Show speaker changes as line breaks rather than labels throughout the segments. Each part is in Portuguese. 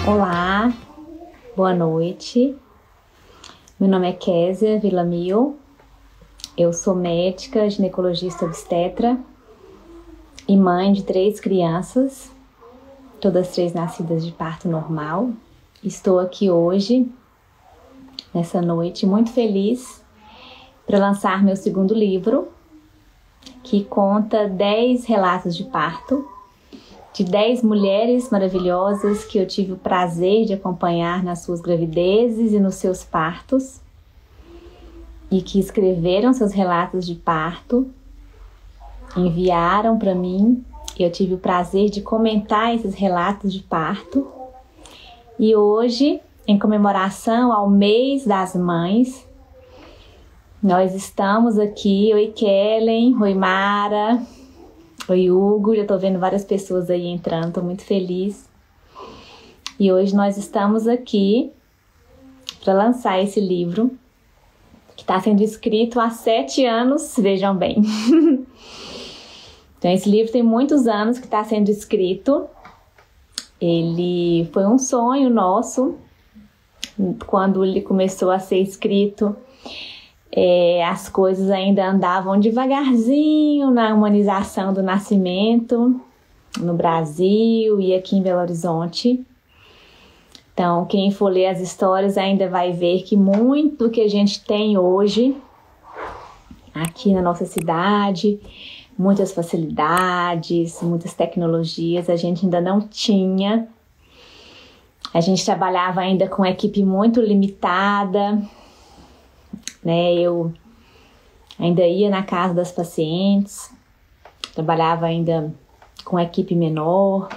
Olá, boa noite. Meu nome é Késia Villamil. Eu sou médica, ginecologista obstetra e mãe de 3 crianças, todas 3 nascidas de parto normal. Estou aqui hoje, nessa noite, muito feliz para lançar meu segundo livro, que conta 10 relatos de parto de 10 mulheres maravilhosas que eu tive o prazer de acompanhar nas suas gravidezes e nos seus partos e que escreveram seus relatos de parto, enviaram para mim e eu tive o prazer de comentar esses relatos de parto. E hoje, em comemoração ao mês das mães, nós estamos aqui, oi Kellen, oi Mara, oi Hugo, já estou vendo várias pessoas aí entrando, estou muito feliz. E hoje nós estamos aqui para lançar esse livro, que está sendo escrito há 7 anos, vejam bem. Então esse livro tem muitos anos que está sendo escrito. Ele foi um sonho nosso, quando ele começou a ser escrito. As coisas ainda andavam devagarzinho na humanização do nascimento no Brasil e aqui em Belo Horizonte. Então, quem for ler as histórias ainda vai ver que muito que a gente tem hoje aqui na nossa cidade, muitas facilidades, muitas tecnologias, a gente ainda não tinha. A gente trabalhava ainda com equipe muito limitada, né? Eu ainda ia na casa das pacientes, trabalhava ainda com equipe menor,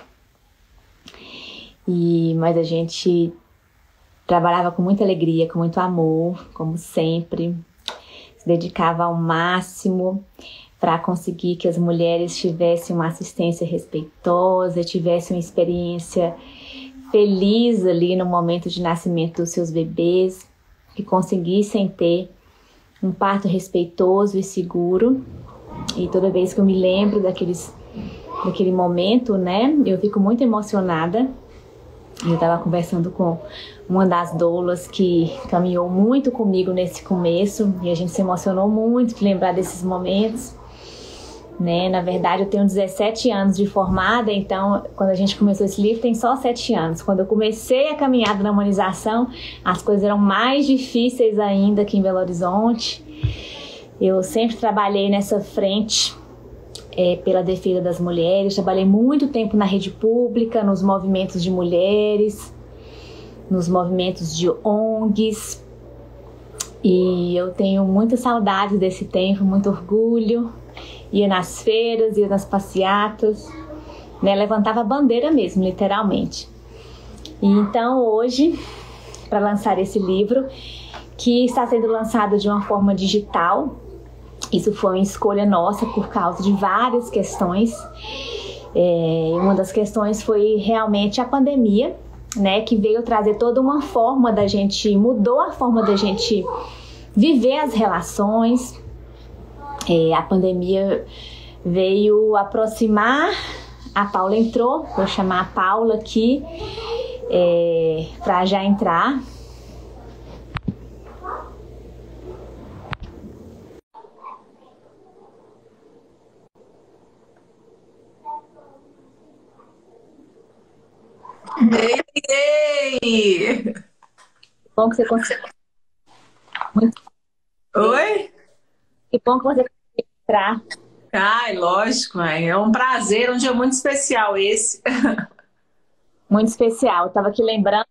mas a gente trabalhava com muita alegria, com muito amor, como sempre, se dedicava ao máximo para conseguir que as mulheres tivessem uma assistência respeitosa, tivessem uma experiência feliz ali no momento de nascimento dos seus bebês, que conseguissem ter um parto respeitoso e seguro. E toda vez que eu me lembro daquele momento, né, eu fico muito emocionada. Eu estava conversando com uma das doulas que caminhou muito comigo nesse começo e a gente se emocionou muito de lembrar desses momentos, né? Na verdade, eu tenho 17 anos de formada, então quando a gente começou esse livro tem só 7 anos. Quando eu comecei a caminhada na humanização, as coisas eram mais difíceis ainda aqui em Belo Horizonte. Eu sempre trabalhei nessa frente pela defesa das mulheres, trabalhei muito tempo na rede pública, nos movimentos de mulheres, nos movimentos de ONGs, e eu tenho muita saudade desse tempo, muito orgulho. Ia nas feiras, ia nas passeatas, né? Levantava a bandeira mesmo, literalmente. E então hoje, para lançar esse livro, que está sendo lançado de uma forma digital, isso foi uma escolha nossa por causa de várias questões. Uma das questões foi realmente a pandemia, né? Que veio trazer toda uma forma da gente, mudou a forma da gente viver as relações. A pandemia veio aproximar. A Paula entrou, vou chamar a Paula aqui para já entrar.
Ei!
Bom que você conseguiu. Muito.
Oi?
Que bom que você conseguiu entrar.
Ai, lógico, mãe. É um prazer, um dia muito especial esse.
Muito especial. Eu estava aqui lembrando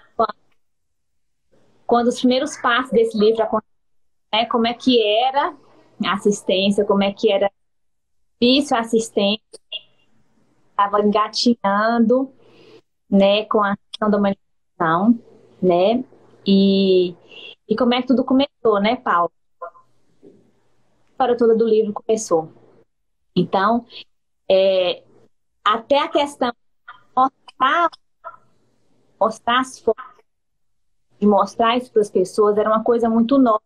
quando os primeiros passos desse livro aconteceram, né, como é que era a assistência, como é que era difícil a assistência, estava engatinhando, né, com a questão da humanização, né, e como é que tudo começou, né, Paulo? A história toda do livro começou. Então, até a questão de mostrar as fotos, de mostrar isso para as pessoas, era uma coisa muito nova,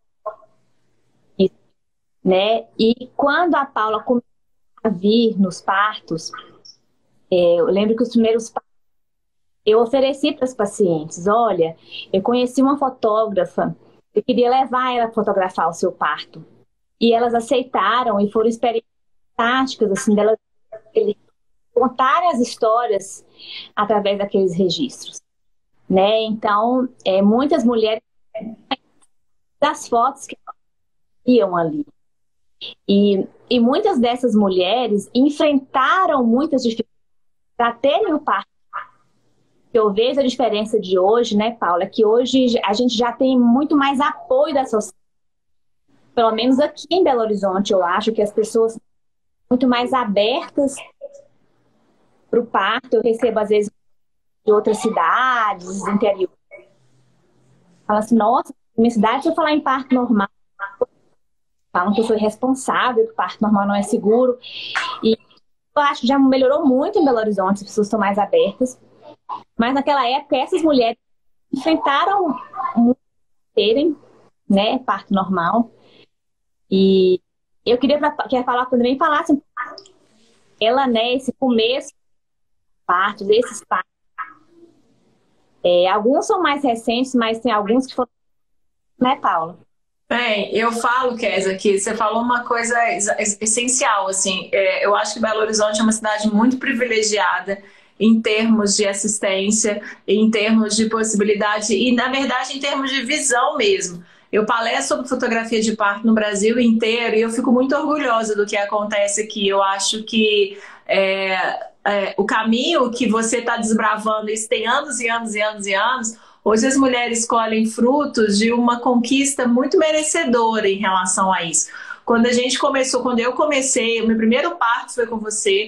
né, e quando a Paula começou a vir nos partos, eu lembro que os primeiros partos eu ofereci para as pacientes, olha, eu conheci uma fotógrafa, eu queria levar ela a fotografar o seu parto. E elas aceitaram e foram experiências fantásticas, assim, delas contarem as histórias através daqueles registros, né? Então, muitas mulheres das fotos que iam ali. E muitas dessas mulheres enfrentaram muitas dificuldades para terem o parto. Eu vejo a diferença de hoje, né, Paula, que hoje a gente já tem muito mais apoio da sociedade. Pelo menos aqui em Belo Horizonte, eu acho que as pessoas são muito mais abertas para o parto. Eu recebo, às vezes, de outras cidades, do interior. Fala assim, nossa, minha cidade, se eu falar em parto normal, falam que eu sou irresponsável, que o parto normal não é seguro. E eu acho que já melhorou muito em Belo Horizonte, as pessoas estão mais abertas. Mas naquela época, essas mulheres enfrentaram muito terem, né, parto normal. E eu queria falar também, falasse ela, né, esse começo partos, desses partos. Alguns são mais recentes, mas tem alguns que foram, né, Paula?
Bem, eu falo, Kézia, que você falou uma coisa essencial, assim, eu acho que Belo Horizonte é uma cidade muito privilegiada em termos de assistência, em termos de possibilidade e, na verdade, em termos de visão mesmo. Eu palestro sobre fotografia de parto no Brasil inteiro e eu fico muito orgulhosa do que acontece aqui. Eu acho que o caminho que você está desbravando, isso tem anos e anos e anos e anos. Hoje as mulheres colhem frutos de uma conquista muito merecedora em relação a isso. Quando eu comecei, o meu primeiro parto foi com você,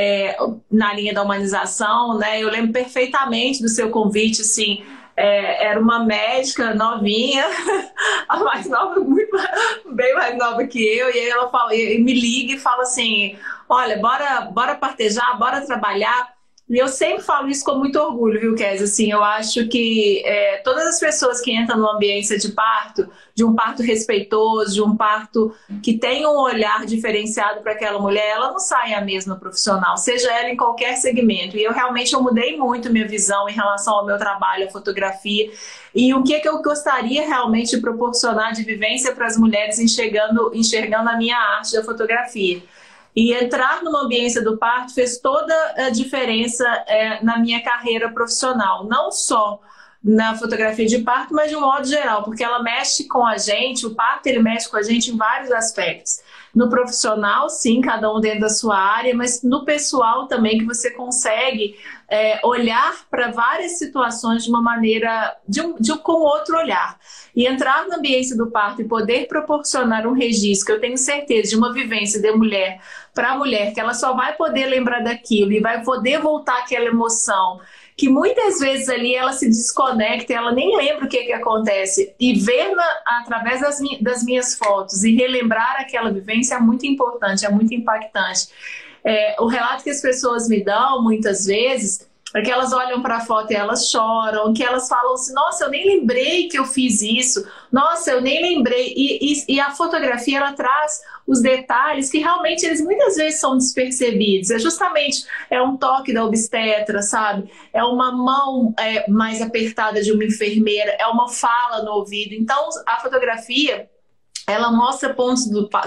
na linha da humanização, né? Eu lembro perfeitamente do seu convite, assim, era uma médica novinha, a mais nova, bem mais nova que eu, e aí ela fala, e me liga e fala assim, olha, bora partejar, bora trabalhar. E eu sempre falo isso com muito orgulho, viu, Kézia? Assim, eu acho que todas as pessoas que entram no ambiente de parto, de um parto respeitoso, de um parto que tem um olhar diferenciado para aquela mulher, ela não sai a mesma profissional, seja ela em qualquer segmento. E eu mudei muito minha visão em relação ao meu trabalho, a fotografia, e o que eu gostaria realmente de proporcionar de vivência para as mulheres enxergando a minha arte da fotografia. E entrar numa ambiência do parto fez toda a diferença na minha carreira profissional. Não só na fotografia de parto, mas de um modo geral, porque ela mexe com a gente, o parto ele mexe com a gente em vários aspectos. No profissional, sim, cada um dentro da sua área, mas no pessoal também, que você consegue olhar para várias situações de uma maneira, com outro olhar. E entrar na ambiência do parto e poder proporcionar um registro, que eu tenho certeza, de uma vivência de mulher para a mulher, que ela só vai poder lembrar daquilo e vai poder voltar aquela emoção, que muitas vezes ali ela se desconecta, ela nem lembra o que acontece, e ver através das minhas fotos e relembrar aquela vivência é muito importante, é muito impactante. O relato que as pessoas me dão muitas vezes é que elas olham para a foto e elas choram, que elas falam assim, nossa, eu nem lembrei que eu fiz isso, nossa, eu nem lembrei. E a fotografia, ela traz os detalhes que realmente eles muitas vezes são despercebidos. Justamente um toque da obstetra, sabe? É uma mão mais apertada de uma enfermeira, é uma fala no ouvido. Então, a fotografia, ela mostra pontos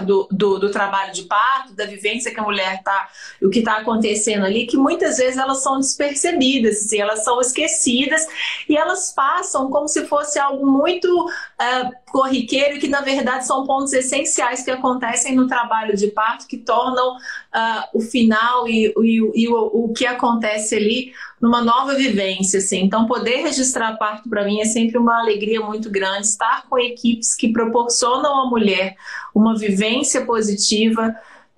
do trabalho de parto, da vivência que a mulher está, o que está acontecendo ali, que muitas vezes elas são despercebidas, assim, elas são esquecidas e elas passam como se fosse algo muito corriqueiro e que na verdade são pontos essenciais que acontecem no trabalho de parto, que tornam o final e o que acontece ali numa nova vivência, assim. Então, poder registrar parto para mim é sempre uma alegria muito grande. Estar com equipes que proporcionam à mulher uma vivência positiva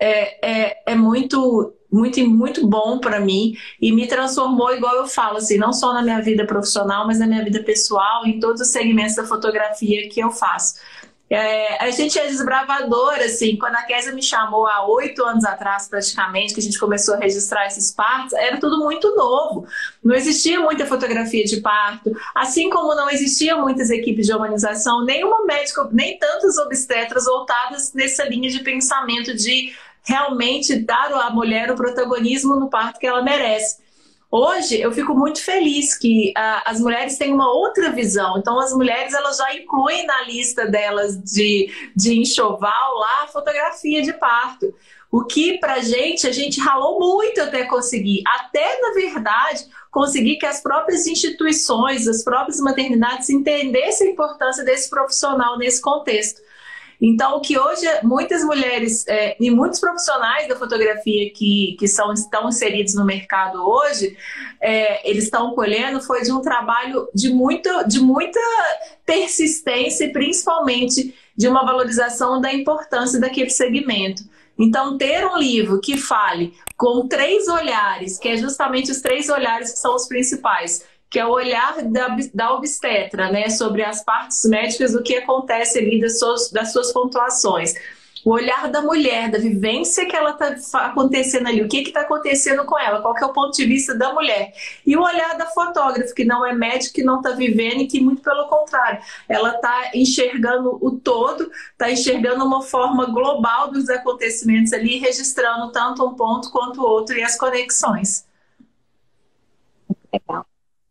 é muito, muito, muito bom para mim e me transformou, igual eu falo, assim, não só na minha vida profissional, mas na minha vida pessoal, em todos os segmentos da fotografia que eu faço. A gente é desbravadora, assim, quando a Kézia me chamou há 8 anos atrás, praticamente, que a gente começou a registrar esses partos, era tudo muito novo. Não existia muita fotografia de parto, assim como não existiam muitas equipes de humanização, nenhuma médica, nem tantas obstetras voltadas nessa linha de pensamento de realmente dar à mulher o protagonismo no parto que ela merece. Hoje eu fico muito feliz que as mulheres têm uma outra visão. Então as mulheres elas já incluem na lista delas de enxoval lá a fotografia de parto. O que pra gente, a gente ralou muito até conseguir. Até, na verdade, conseguir que as próprias instituições, as próprias maternidades entendessem a importância desse profissional nesse contexto. Então, o que hoje muitas mulheres e muitos profissionais da fotografia estão inseridos no mercado hoje, eles estão colhendo foi de um trabalho de muita persistência e principalmente de uma valorização da importância daquele segmento. Então, ter um livro que fale com 3 olhares, que é justamente os 3 olhares que são os principais, que é o olhar da obstetra, né, sobre as partes médicas, do que acontece ali das suas pontuações. O olhar da mulher, da vivência que ela está acontecendo ali, o que está acontecendo com ela, qual que é o ponto de vista da mulher. E o olhar da fotógrafa, que não é médica, que não está vivendo e que, muito pelo contrário, ela está enxergando o todo, está enxergando uma forma global dos acontecimentos ali, registrando tanto um ponto quanto o outro e as conexões.
Legal.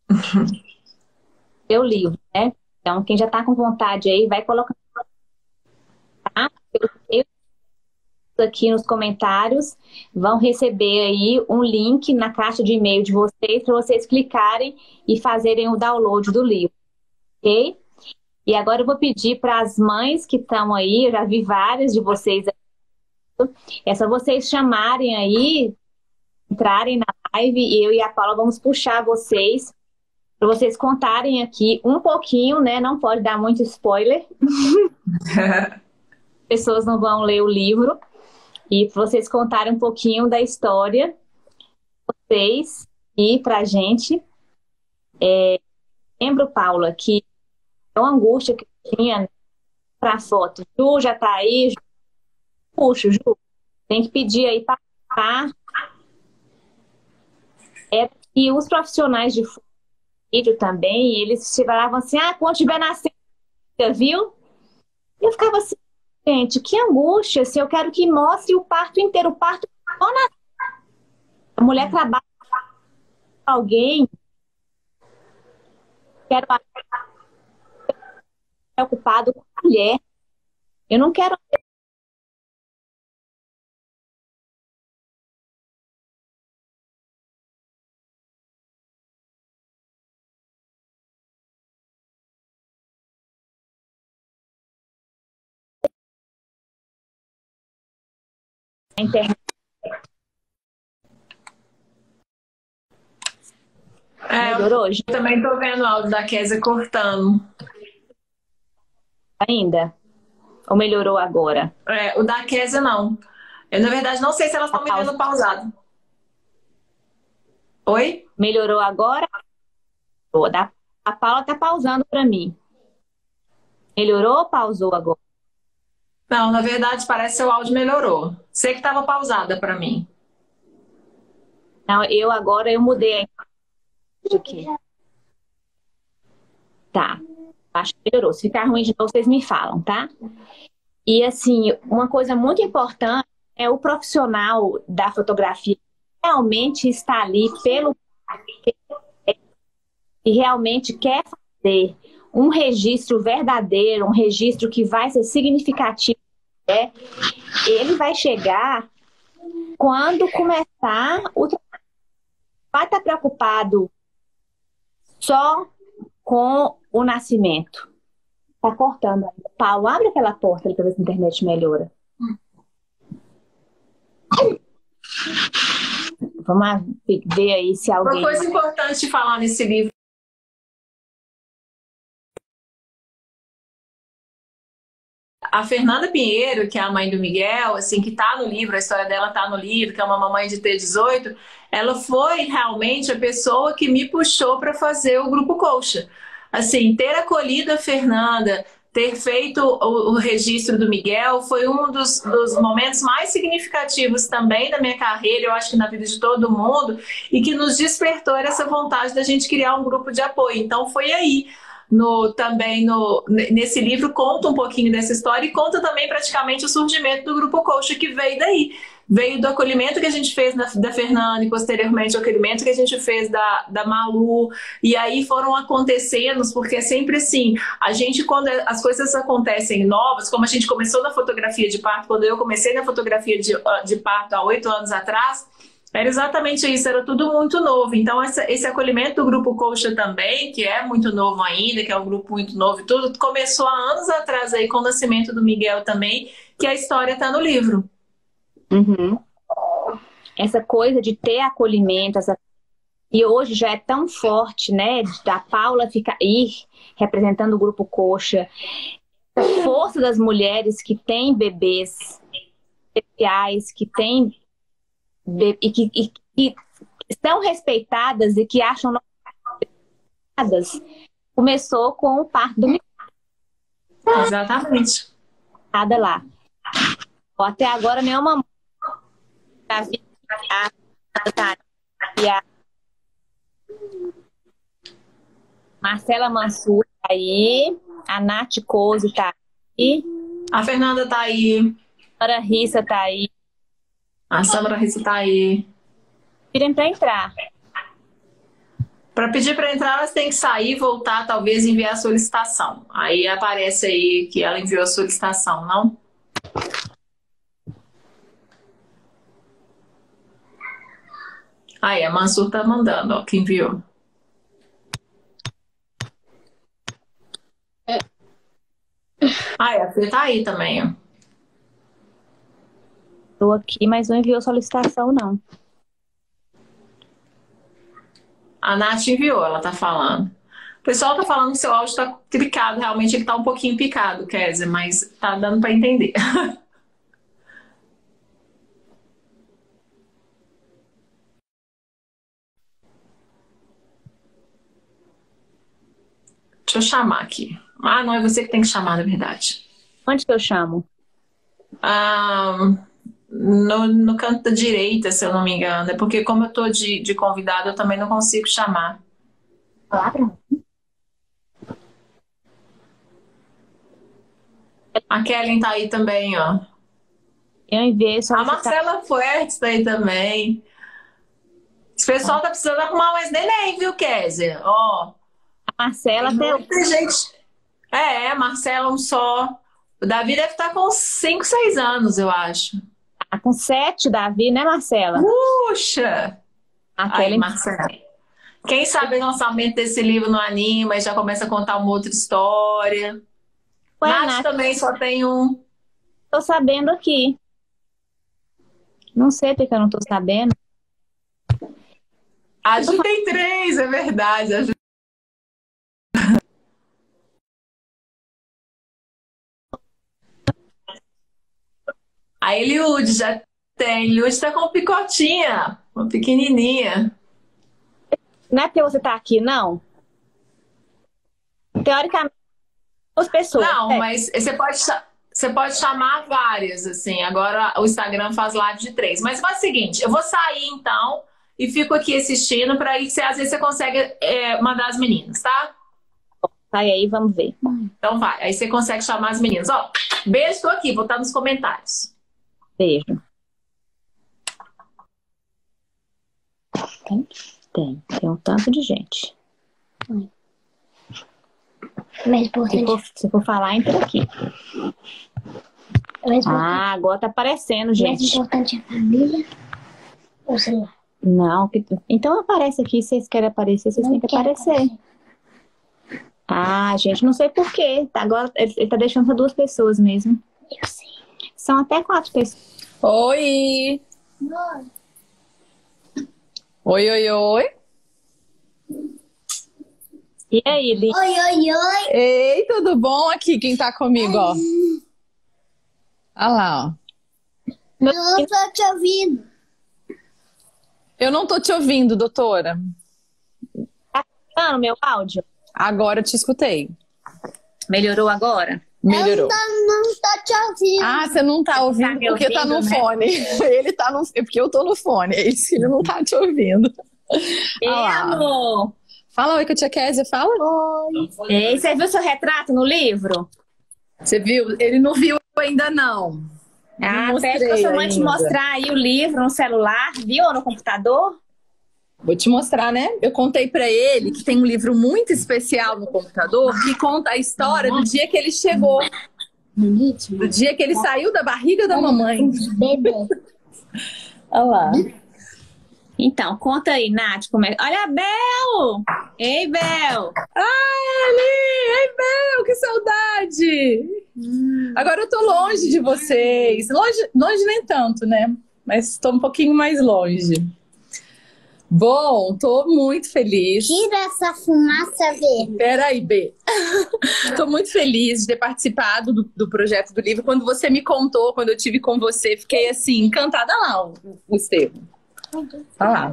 Seu livro, né? Então, quem já está com vontade aí, vai colocando, tá? Eu aqui nos comentários vão receber aí um link na caixa de e-mail de vocês para vocês clicarem e fazerem o download do livro, ok? E agora eu vou pedir para as mães que estão aí, eu já vi várias de vocês, é só vocês chamarem aí, entrarem na live e eu e a Paula vamos puxar vocês para vocês contarem aqui um pouquinho, né? Não pode dar muito spoiler. Pessoas não vão ler o livro. E para vocês contarem um pouquinho da história de vocês e pra gente. Lembro, Paula, que a angústia que eu tinha para a foto. Ju já tá aí. Puxa, Ju. Tem que pedir aí para que os profissionais de vídeo também, eles se falavam assim, quando tiver nascendo, viu? E eu ficava assim, gente, que angústia, se eu quero que mostre o parto inteiro, o parto só nascer. A mulher trabalha com alguém, quero preocupado com a mulher. Eu não quero a internet. Melhorou hoje?
Eu também tô vendo o áudio da Kézia cortando.
Ainda? Ou melhorou agora?
O da Kézia não. Eu, na verdade, não sei se elas estão me vendo pausado. Oi?
Melhorou agora? A Paula tá pausando para mim. Melhorou ou pausou agora?
Não, na verdade, parece que o áudio melhorou. Sei que estava pausada para mim.
Não, eu mudei aqui. Tá. Acho que melhorou. Se ficar ruim de novo, vocês me falam, tá? E assim, uma coisa muito importante é o profissional da fotografia realmente está ali e realmente quer fazer um registro verdadeiro, um registro que vai ser significativo, né? Ele vai chegar quando começar o trabalho. Vai estar preocupado só com o nascimento. Tá cortando ainda. Paulo, abre aquela porta ali para ver se a internet melhora. Vamos ver aí se alguém...
Uma coisa importante de falar nesse livro. A Fernanda Pinheiro, que é a mãe do Miguel, assim, que tá no livro, a história dela tá no livro, que é uma mamãe de T18, ela foi realmente a pessoa que me puxou para fazer o Grupo Colcha. Assim, ter acolhido a Fernanda, ter feito o registro do Miguel foi um dos momentos mais significativos também da minha carreira, eu acho que na vida de todo mundo, e que nos despertou essa vontade da gente criar um grupo de apoio. Então foi aí. Nesse livro conta um pouquinho dessa história e conta também praticamente o surgimento do Grupo Colcha, que veio daí, veio do acolhimento que a gente fez da Fernanda e posteriormente o acolhimento que a gente fez da Malu. E aí foram acontecendo, porque é sempre assim, a gente, quando as coisas acontecem novas, como a gente começou na fotografia de parto, quando eu comecei na fotografia de parto há 8 anos atrás, era exatamente isso, era tudo muito novo. Então, esse acolhimento do Grupo Coxa também, que é muito novo ainda, que é um grupo muito novo e tudo, começou há anos atrás aí com o nascimento do Miguel também, que a história está no livro.
Uhum. Essa coisa de ter acolhimento, e hoje já é tão forte, né? Da Paula ir representando o Grupo Coxa, a força das mulheres que têm bebês especiais, que têm e que são respeitadas e que acham normalizadas, começou com o parto do Miguel.
Exatamente.
Lá. Até agora nenhuma mãe a Marcela Mansur tá aí, a Nath Cose tá aí,
a Fernanda tá aí,
a Sandra Rissa tá aí,
a Sandra Rissa tá aí.
Pedirem para entrar.
Para pedir para entrar, elas têm que sair, voltar, talvez enviar a solicitação. Aí aparece aí que ela enviou a solicitação, não? Aí, a Mansur tá mandando, ó, que enviou. Aí, a Fê tá aí também, ó.
Tô aqui, mas não enviou solicitação, não.
A Nath enviou, ela tá falando. O pessoal tá falando que seu áudio tá picado, realmente ele tá um pouquinho picado, Kézia, mas tá dando para entender. Deixa eu chamar aqui. Ah, não, é você que tem que chamar, na verdade.
Onde que eu chamo?
No canto da direita, se eu não me engano. É porque como eu tô de convidado, eu também não consigo chamar. A Kellen tá aí também, ó.
Eu enviei
A Marcela Fuertes tá aí também. Esse pessoal tá precisando arrumar mais neném, viu, Kézia? Ó.
A Marcela
tem muita gente. A Marcela um só. O Davi deve estar com 5, 6 anos, eu acho.
Tá com 7, Davi, né, Marcela?
Puxa!
Aí,
Marcela. Quem sabe o lançamento desse livro não anima e já começa a contar uma outra história. Nath também só tem um.
Tô sabendo aqui. Não sei porque eu não tô sabendo.
A Ju tem 3, é verdade. A Ju... A Eliude já tem. Eliude tá com picotinha, uma pequenininha.
Não é porque você tá aqui, não? Teoricamente, as pessoas.
Não, mas você pode chamar várias, assim. Agora o Instagram faz live de 3. Mas faz o seguinte, eu vou sair então e fico aqui assistindo para aí às vezes você consegue mandar as meninas, tá?
Sai aí, vamos ver.
Então vai, aí você consegue chamar as meninas. Ó, beijo, tô aqui, vou estar nos comentários.
Beijo. Tem um tanto de gente.
Mais importante.
Se for falar, entra aqui. Agora tá aparecendo, gente.
Mais importante é a família ou o celular?
Não, então aparece aqui. Se vocês querem aparecer, vocês têm que aparecer. Gente, não sei porquê. Agora ele tá deixando só 2 pessoas mesmo.
Eu sei.
São até 4 pessoas.
Oi! Oi!
E aí, Li?
Oi!
Ei, tudo bom? Aqui, quem tá comigo, ó. Olha lá, ó.
Eu não tô te ouvindo.
Eu não tô te ouvindo, doutora.
Tá escutando meu áudio?
Agora eu te escutei.
Melhorou agora?
Melhorou.
Eu não tô te ouvindo.
Você não tá ouvindo porque tá no fone. Ele tá no... É porque eu tô no fone. É isso que ele não tá te ouvindo.
Amor!
Fala oi com a tia Kézia, fala.
Oi.
Ei, você viu seu retrato no livro?
Você viu? Ele não viu ainda não.
Ah, pede pra sua mãe te mostrar aí o livro no celular, viu? Ou no computador?
Vou te mostrar, né? Eu contei pra ele que tem um livro muito especial no computador que conta a história do dia que ele chegou, do dia que ele saiu da barriga da mamãe. Olha lá.
Então, conta aí, Nath, como é. Olha a Bel! Ei, Bel!
Ai, Ali! Ei, Bel, que saudade! Agora eu tô longe de vocês. Longe nem tanto, né? Mas tô um pouquinho mais longe. Bom, tô muito feliz.
Tira essa fumaça verde.
Peraí, B. Tô muito feliz de ter participado do projeto do livro. Quando você me contou, quando eu tive com você, fiquei assim, encantada. Olha lá o Estevam. Olha lá.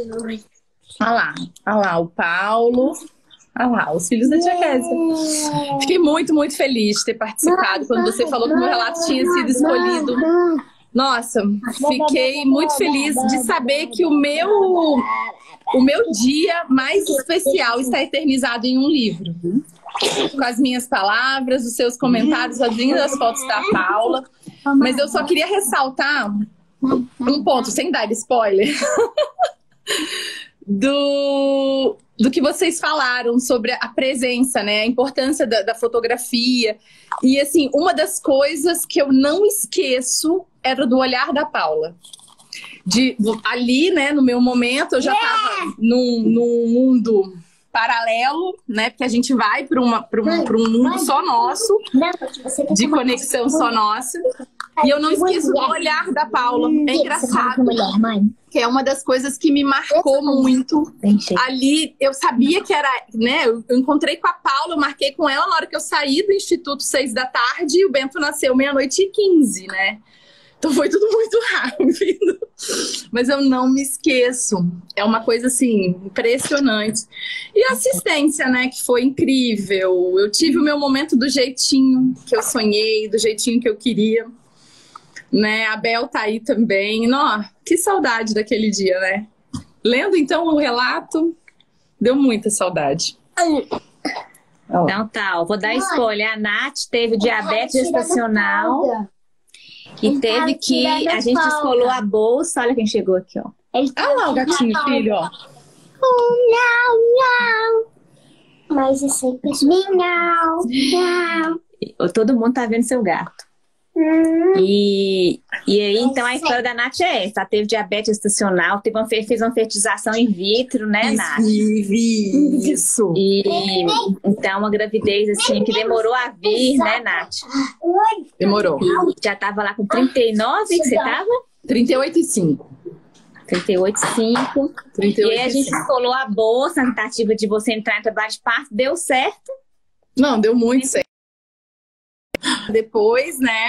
Olha lá o Paulo. Olha lá, os filhos da tia Kézia. Fiquei muito, muito feliz de ter participado. Quando você falou que o meu relato tinha sido escolhido. Nossa, fiquei muito feliz de saber que o meu dia mais especial está eternizado em um livro. Com as minhas palavras, os seus comentários, as lindas fotos da Paula. Mas eu só queria ressaltar um ponto, sem dar spoiler, do que vocês falaram sobre a presença, né? A importância da fotografia. E, assim, uma das coisas que eu não esqueço era do olhar da Paula. Ali, né, no meu momento, eu já estava num mundo paralelo, né? Porque a gente vai para um mundo só nosso, de conexão só nossa. E eu não esqueço do olhar da Paula. É engraçado, que é uma das coisas que me marcou muito. Ali, eu sabia que era, né? Eu encontrei com a Paula, eu marquei com ela na hora que eu saí do Instituto 6 da tarde e o Bento nasceu 00:15, né? Então foi tudo muito rápido. Mas eu não me esqueço. É uma coisa, assim, impressionante. E a assistência, né? Que foi incrível. Eu tive o meu momento do jeitinho que eu sonhei, do jeitinho que eu queria. Né? A Bel tá aí também. Nó, que saudade daquele dia, né? Lendo, então, o relato, deu muita saudade.
Então tá, ó, vou dar spoiler. A Nath teve diabetes gestacional e teve que... A gente descolou a bolsa. Olha quem chegou aqui, ó.
Olha lá o gatinho, filho, ó.
Mas é sempre miau.
Todo mundo tá vendo seu gato. E aí, então, a história da Nath é essa. Ela teve diabetes gestacional, fez uma fertilização in vitro, né, Nath?
Isso.
E então, uma gravidez, assim, que demorou a vir, né, Nath?
Demorou.
Já tava lá com 39, que você tava?
38,5.
38,5. E aí a gente colou a bolsa na tentativa de você entrar em trabalho de parto. Deu certo?
Não, deu muito certo. Depois, né?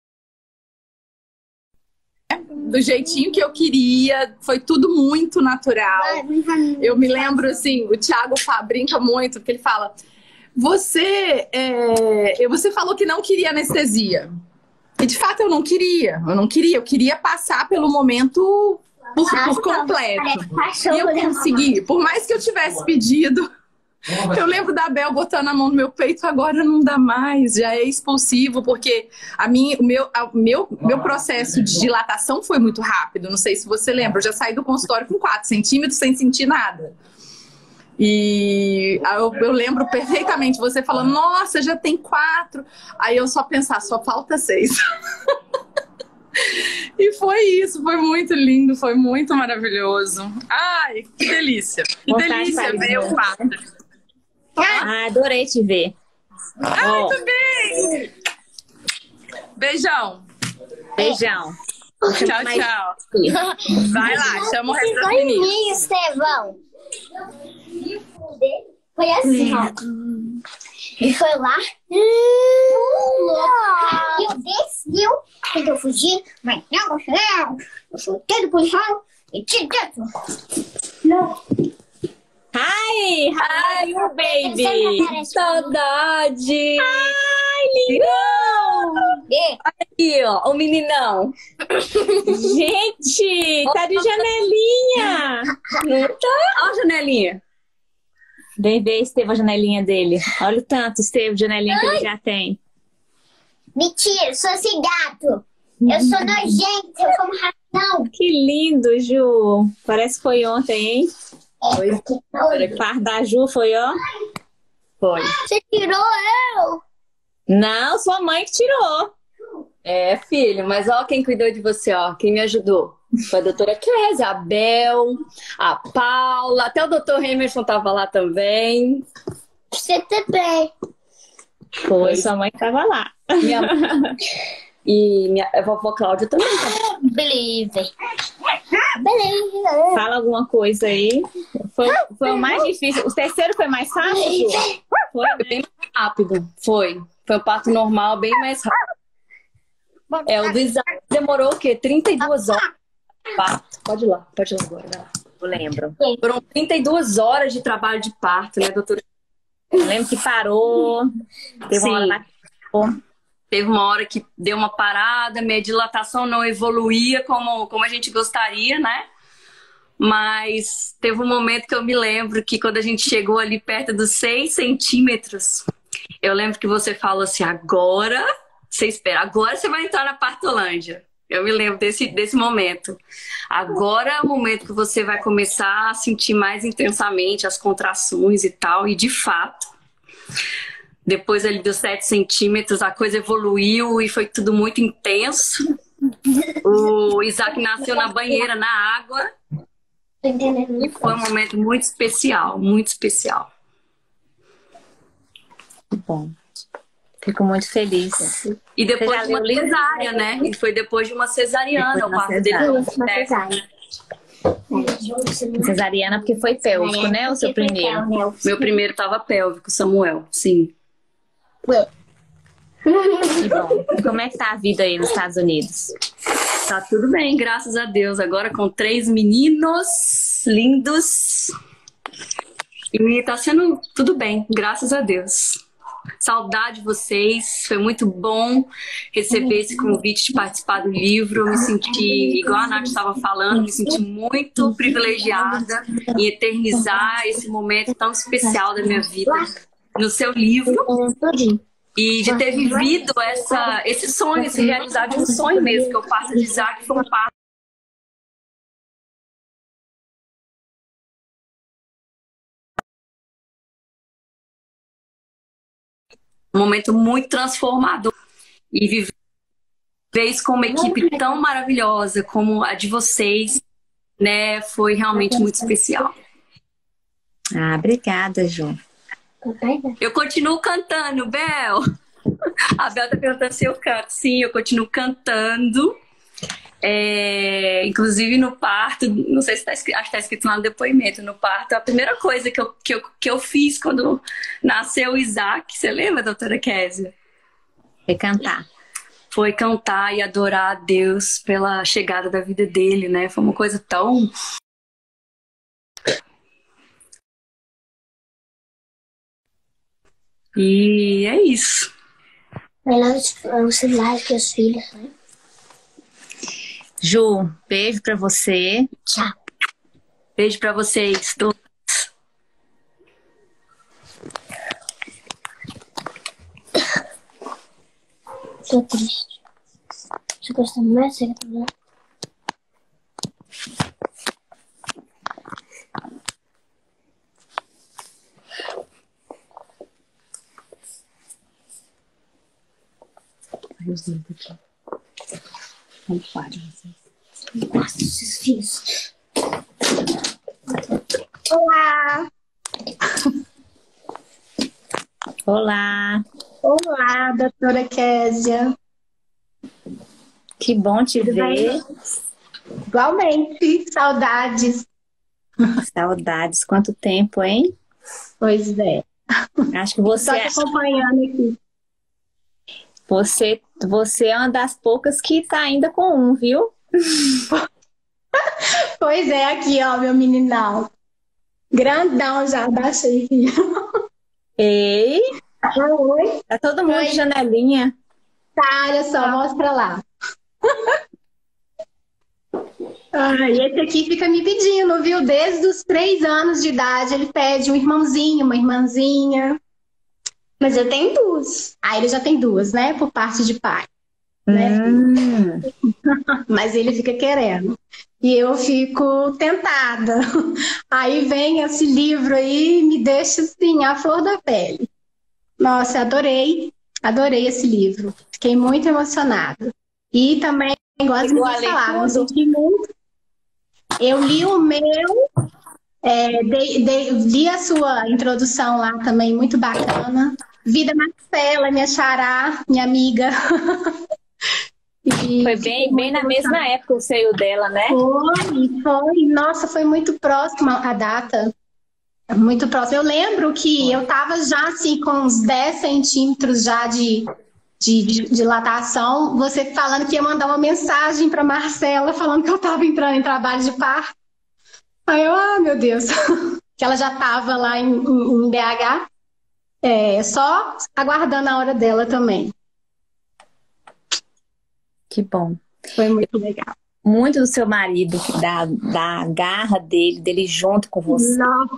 Do jeitinho que eu queria, foi tudo muito natural. Eu me lembro, assim, o Thiago brinca muito, porque ele fala: você falou que não queria anestesia. E de fato eu não queria, eu queria passar pelo momento por completo. E eu consegui, por mais que eu tivesse pedido. Eu lembro da Bel botando a mão no meu peito, agora não dá mais, já é expulsivo, porque o meu processo de dilatação foi muito rápido. Não sei se você lembra, eu já saí do consultório com 4 centímetros sem sentir nada. E eu lembro perfeitamente você falando: nossa, já tem 4. Aí eu só pensar, só falta 6. E foi isso, foi muito lindo, foi muito maravilhoso. Ai, que delícia. Que delícia ver o parto.
Ah, adorei te ver.
Ai, também. Beijão.
Beijão.
Tchau. Vai lá, chama o resto das meninas.
Estevão. Foi assim, ó. Ele foi lá. Eu desceu. Tentou fugir, mas não. Eu soltei pro chão e te dentro. Não.
Hi, baby!
Saudade!
Ai, lindão! Aqui, ó, o meninão. Gente, tá de janelinha! Não tá? Olha a janelinha. Vem ver, Estevão, a janelinha dele. Olha o tanto, Estevão, de janelinha que ele já tem.
Mentira, sou esse gato. Eu sou nojenta, eu como ratão.
Que lindo, Ju. Parece que foi ontem, hein?
Foi.
O par da Ju foi, ó.
Foi.
Você tirou eu?
Não, sua mãe que tirou.
É, filho, mas ó quem cuidou de você, ó. Quem me ajudou. Foi a doutora Kézia, a Bel, a Paula, até o doutor Emerson tava lá também.
Você também.
Foi, sua mãe que tava lá.
A vovó Cláudia também.
Believe. Believe.
Fala alguma coisa aí. Foi o mais difícil. O terceiro foi mais fácil, Ju?
Foi bem mais rápido. Foi um parto normal, bem mais rápido. O do Isaac demorou o quê? 32 horas. Parto. Pode ir lá agora. Vai lá.
Eu lembro.
Foram 32 horas de trabalho de parto, né, doutora?
Eu lembro que parou. Teve uma hora lá que parou.
Teve uma hora que deu uma parada, minha dilatação não evoluía como a gente gostaria, né? Mas teve um momento que eu me lembro que quando a gente chegou ali perto dos 6 centímetros, eu lembro que você falou assim, agora você vai entrar na partolândia. Eu me lembro desse momento. Agora é o momento que você vai começar a sentir mais intensamente as contrações e tal, e de fato, depois ali dos 7 centímetros, a coisa evoluiu e foi tudo muito intenso. O Isaac nasceu na banheira, na água. E foi um momento muito especial, muito especial.
Bom, fico muito feliz.
E depois
Você
de
já
uma
leu o livro?
cesárea, né? E foi depois de uma cesariana, o parto dele.
Uma cesárea.
Cesariana porque foi pélvico, né? O seu primeiro.
Meu primeiro estava pélvico, Samuel, sim.
Que bom. E como é que tá a vida aí nos Estados Unidos?
Tá tudo bem, graças a Deus. Agora com 3 meninos lindos. E tá sendo tudo bem, graças a Deus. Saudade de vocês, foi muito bom receber esse convite de participar do livro. Eu me senti, igual a Nath estava falando, me senti muito privilegiada em eternizar esse momento tão especial da minha vida no seu livro. E de ter vivido esse sonho, esse realizar de um sonho mesmo, que o parto de Isaac foi um parto. Um momento muito transformador. E viver isso com uma equipe tão maravilhosa como a de vocês, né, foi realmente muito especial.
Ah, obrigada, Ju.
Eu continuo cantando, Bel. A Bel tá perguntando se eu canto. Sim, eu continuo cantando. Inclusive no parto, não sei se tá escrito, acho que tá escrito lá no depoimento. No parto, a primeira coisa que eu fiz quando nasceu o Isaac, você lembra, doutora Kézia?
Foi cantar.
Foi cantar e adorar a Deus pela chegada da vida dele, né? Foi uma coisa tão... E é isso.
Melhor os celulares que os filhos, né?
Ju, beijo pra você.
Tchau.
Beijo pra vocês todos.
Tô triste. Você gosta mais? Você quer falar? Nossa, esses filhos. Olá!
Olá.
Olá, doutora Kézia.
Que bom te ver.
Igualmente, saudades.
Saudades. Quanto tempo, hein?
Pois é.
Acho que você
Só te acompanhando aqui.
Você é uma das poucas que tá ainda com um, viu?
Pois é, aqui, ó, meu meninão. Grandão já, baixei.
Ei,
Oi.
tá todo mundo
Oi.
de janelinha.
Tá, olha só, mostra lá. E esse aqui fica me pedindo, viu? Desde os 3 anos de idade, ele pede um irmãozinho, uma irmãzinha. Mas eu tenho 2. Ele já tem 2, né? Por parte de pai. né?
Hum.
Mas ele fica querendo. E eu fico tentada. Aí vem esse livro aí e me deixa assim, a flor da pele. Nossa, adorei esse livro. Fiquei muito emocionada. E também, igual as
Chegou a
meninas
ler
falaram, eu
tudo?
senti muito. Eu li o meu, li a sua introdução lá também, muito bacana. Vida Marcela, minha xará, minha amiga. E
Foi
fiquei
bem
muito
na mesma
emocionada.
época o seio dela, né?
Foi. Nossa, foi muito próxima a data. Muito próximo. Eu lembro que eu tava já assim com uns 10 centímetros já de dilatação. Você falando que ia mandar uma mensagem para Marcela falando que eu tava entrando em trabalho de parto. Aí eu, meu Deus, que ela já tava lá em BH, só aguardando a hora dela também.
Que bom.
Foi muito legal.
Muito do seu marido, da garra dele junto com você.
Não,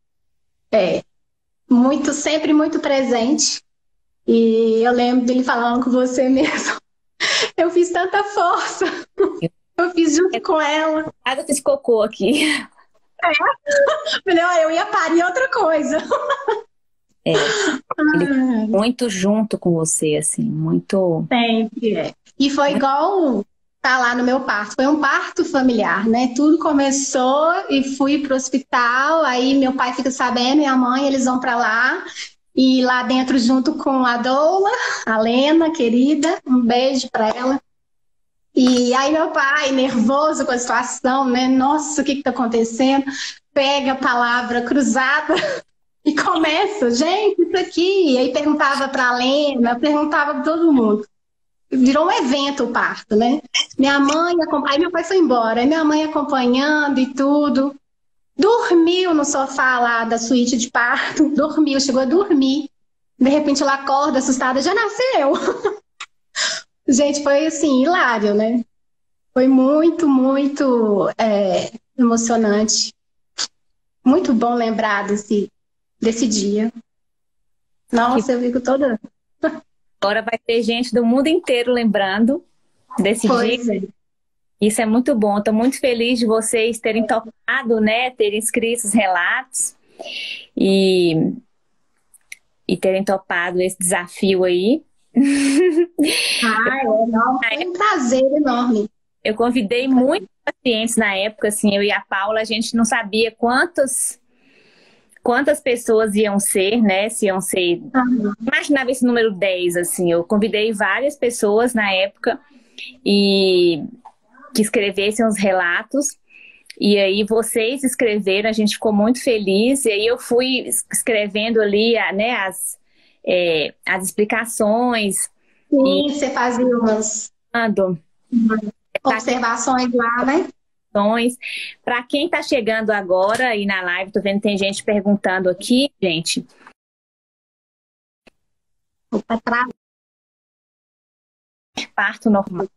muito, sempre muito presente. E eu lembro dele falando com você mesmo. Eu fiz tanta força. Eu fiz junto com ela.
Quase eu fiz cocô aqui.
Falei, eu ia parir outra coisa.
Ele muito junto com você, assim, muito.
Sempre. E foi igual tá lá no meu parto. Foi um parto familiar, né? Tudo começou e fui pro hospital. Aí meu pai fica sabendo, minha mãe, eles vão para lá. E lá dentro, junto com a Doula, a Lena, querida, um beijo para ela. E aí meu pai, nervoso com a situação, né? Nossa, o que tá acontecendo? Pega a palavra cruzada e começa, gente, isso aqui. E aí perguntava para a Lena, perguntava para todo mundo. Virou um evento o parto, né? Minha mãe, aí meu pai foi embora, aí minha mãe acompanhando e tudo. Dormiu no sofá lá da suíte de parto, dormiu, chegou a dormir. De repente ela acorda assustada, já nasceu. Gente, foi assim, hilário, né? Foi muito, muito emocionante. Muito bom lembrar desse dia. Nossa, eu fico toda...
Agora vai ter gente do mundo inteiro lembrando desse dia. Isso é muito bom. Estou muito feliz de vocês terem topado, né? Terem escrito os relatos e terem topado esse desafio aí.
Foi um prazer enorme.
Eu convidei muitos pacientes na época, assim, eu e a Paula, a gente não sabia quantas pessoas iam ser, né? Se iam ser. Imaginava esse número 10, assim. Eu convidei várias pessoas na época e que escrevessem os relatos. E aí vocês escreveram, a gente ficou muito feliz. E aí eu fui escrevendo ali, né, as explicações.
Sim, você fazia umas observações lá, né?
Para quem está chegando agora aí na live, tô vendo que tem gente perguntando aqui, gente. Parto normal.